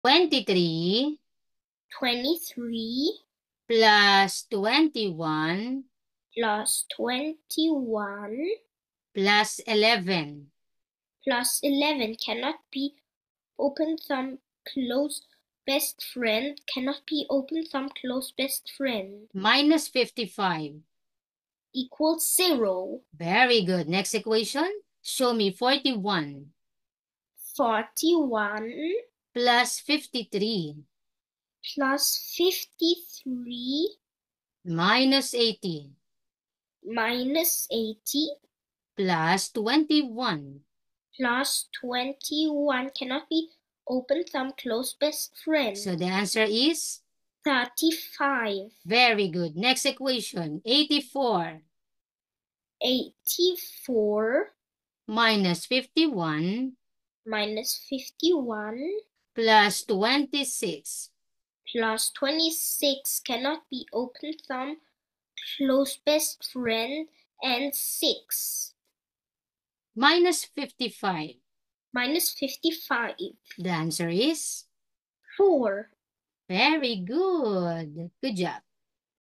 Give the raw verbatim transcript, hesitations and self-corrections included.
twenty-three twenty-three plus twenty-one plus twenty-one plus eleven. plus eleven cannot be open thumb close best friend cannot be open thumb close best friend. Minus fifty-five. Equals zero. Very good. Next equation. Show me forty-one. forty-one Plus fifty-three. Plus fifty-three. Minus eighty. Minus eighty. Plus twenty-one. Plus twenty-one cannot be open thumb close best friend. So the answer is? thirty-five. Very good. Next equation. eighty-four. eighty-four. Minus fifty-one. Minus fifty-one. Plus twenty-six. Plus twenty-six cannot be open thumb close best friend and six. Minus fifty-five. Minus fifty-five. The answer is? four. Very good. Good job.